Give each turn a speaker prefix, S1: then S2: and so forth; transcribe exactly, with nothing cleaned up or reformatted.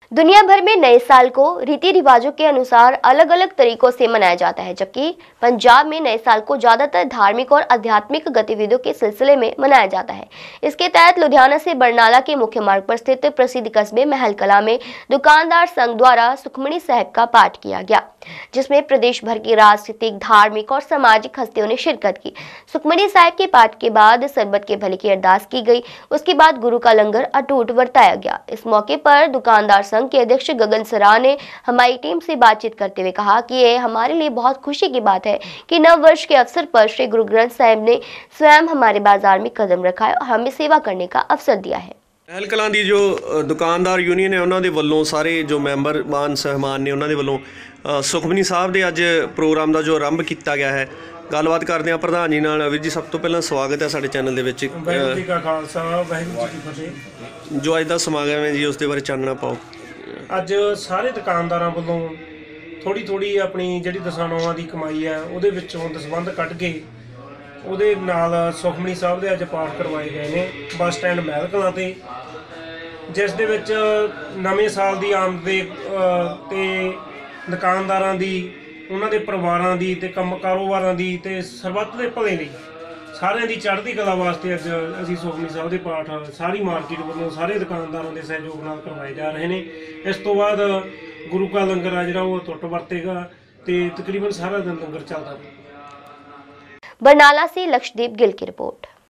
S1: दुनिया भर में नए साल को रीति रिवाजों के अनुसार अलग अलग तरीकों से मनाया जाता है, जबकि पंजाब में नए साल को ज्यादातर धार्मिक और आध्यात्मिक गतिविधियों के सिलसिले में मनाया जाता है। इसके तहत लुधियाना से बरनाला के मुख्य मार्ग पर स्थित प्रसिद्ध कस्बे महल कला में दुकानदार संघ द्वारा सुखमनी साहिब का पाठ किया गया, जिसमें प्रदेश भर की राजनीतिक, धार्मिक और सामाजिक हस्तियों ने शिरकत की। सुखमनी साहिब के पाठ के बाद सरबत के भले की अरदास की गई। उसके बाद गुरु का लंगर अटूट बरताया गया। इस मौके पर दुकानदार संघ के अध्यक्ष गगन सराह ने हमारी टीम से बातचीत करते हुए कहा कि ये हमारे लिए बहुत खुशी की बात है कि नव वर्ष के अवसर पर श्री गुरु ग्रंथ साहिब ने स्वयं हमारे बाजार में कदम रखा है और हमें सेवा करने का अवसर दिया है।
S2: महल कलां दी जो दुकानदार यूनियन है उन्होंने वालों सारे जो मैंबर मान सहमान ने उन्होंने वालों सुखमनी साहब के अज प्रोग्राम का जो आरंभ किया गया है। गलबात करते हैं प्रधान जी नाल। वीर जी सब तो पहला स्वागत है साडे चैनल दे विच।
S3: वाहिगुरू जी का खालसा वाहिगुरू जी की फतेह।
S2: जो अज दा समागम है जी उस दे बारे चानना पाओ।
S3: अज सारे दुकानदारां वालों थोड़ी थोड़ी अपनी जिहड़ी दसानोवां दी कमाई है उहदे विचों दसबंध कढ के ਉਹਦੇ ਨਾਲ ਸੁਖਮਨੀ ਸਾਹਿਬ ਦੇ ਅੱਜ ਪਾਠ ਕਰਵਾਏ ਗਏ ਨੇ ਬੱਸ ਸਟੈਂਡ ਮਹਿਲ ਕਲਾਂ ਤੇ, ਜਿਸ ਦੇ ਵਿੱਚ ਨਵੇਂ ਸਾਲ ਦੀ ਆਮਦ ਦੇ ਤੇ ਦੁਕਾਨਦਾਰਾਂ ਦੀ, ਉਹਨਾਂ ਦੇ ਪਰਿਵਾਰਾਂ ਦੀ ਤੇ ਕੰਮ ਕਾਰੋਬਾਰਾਂ ਦੀ ਤੇ ਸਰਬੱਤ ਦੇ ਭਲੇ ਲਈ ਸਾਰਿਆਂ ਦੀ ਚੜ੍ਹਦੀ ਕਲਾ ਵਾਸਤੇ ਅੱਜ ਅਸੀਂ ਸੁਖਮਨੀ ਸਾਹਿਬ ਦੇ ਪਾਠ ਸਾਰੀ ਮਾਰਕੀਟ ਵੱਲੋਂ ਸਾਰੇ ਦੁਕਾਨਦਾਰਾਂ ਦੇ ਸਹਿਯੋਗ ਨਾਲ ਕਰਵਾਏ ਜਾ ਰਹੇ ਨੇ। ਇਸ ਤੋਂ ਬਾਅਦ ਗੁਰੂ ਕਾ ਲੰਗਰ ਆ ਜਿਹੜਾ ਉਹ ਟੁੱਟ ਵਰਤੇਗਾ ਤੇ ਤਕਰੀਬਨ ਸਾਰਾ ਦਿਨ ਲੰਗਰ ਚੱਲਦਾ।
S1: बरनाला से लक्षदीप गिल की रिपोर्ट।